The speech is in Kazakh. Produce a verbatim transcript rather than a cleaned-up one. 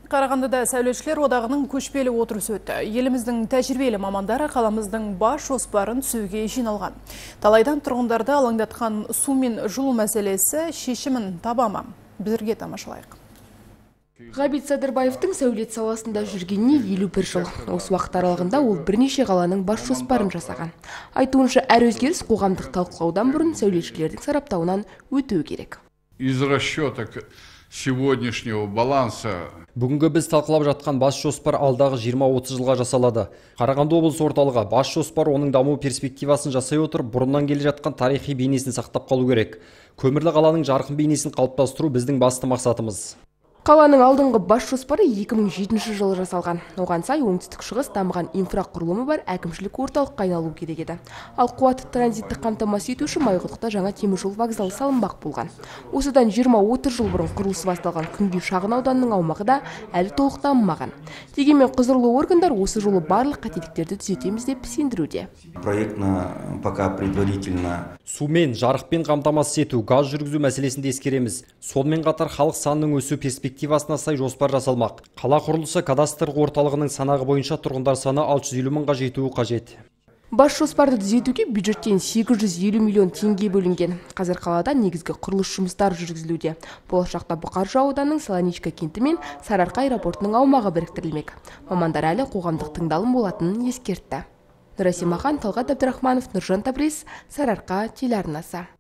Қарағандыда сәулетшілер одағының көшпелі отырысы өтті. Еліміздің тәжірибелі мамандары қаламыздың бас жоспарын түзуге жиналған. Талайдан тұрғындарды алаңдатқан су мен жылу мәселесі шешімін таба ма? Бірге тамашалайық. Ғабит Садырбаевтың сәулет саласында жүргеніне елу бір жыл. Осы уақыт аралығында ол бірнеше қаланың бас жоспарын жасаған. Айтуынша, әр өзгеріс қоғамдық талқылаудан бұрын сәулетшілердің сараптауынан өтуі керек. Из расчеток сегодняшнего баланса. Бүгінгі біз талқылап жатқан бас жоспар алдағы жиырма-отыз жылға жасалады. Қарағанды облыс орталығы бас жоспар оның даму перспективасын жасай отырып, бұрыннан келе жатқан тарихи бейнесін сақтап қалу керек. Көмірлі қаланың жарқын бейнесін қалыптастыру біздің басты мақсатымыз. Қаланың алдыңғы бас жоспары екі мың жетінші жылы жасалған. Оған сай оңтүстік шығыс дамыған инфрақұрылымы бар әкімшілік орталыққа айналу керек еді. Ал қуатты транзитті қамтамасыз ету үшін Майқұдықта жаңа теміржол вокзалы салынбақ болған. Осыдан жиырма-отыз жыл бұрын құрылысы басталған Күнгей шағын ауданының аумағы да әлі толық дамымаған. Дегенмен құзырлы органдар осы жолы барлық қателіктерді түзетеміз деп сендіруде. Проектно пока предварительно сумен, жарықпен қамтамасыз ету, газ жүргізу мәселесінде ескереміз. Сонымен қатар халық санының өсу перспективасына сай жоспар жасалмақ. Қала құрылысы кадастр орталығының санағы бойынша тұрғындар саны алты жүз елу мыңға жетуі қажет. Бас жоспарды түзетуге бюджеттен сегіз жүз елу миллион теңге бөлінген. Қазір қалада негізгі құрылыс жұмыстары жүргізілуде. Болашақта Бұқаржы ауданының Солоничка кенті мен Сарыарқа аэропортының аумағы біріктірілмек. Мамандар әлі қоғамдық тыңдалым болатынын ескертті. Нұрасим Ахан, Талғат Абдрахманов, Нұржан Табрис, Сарыарқа телеарнасы.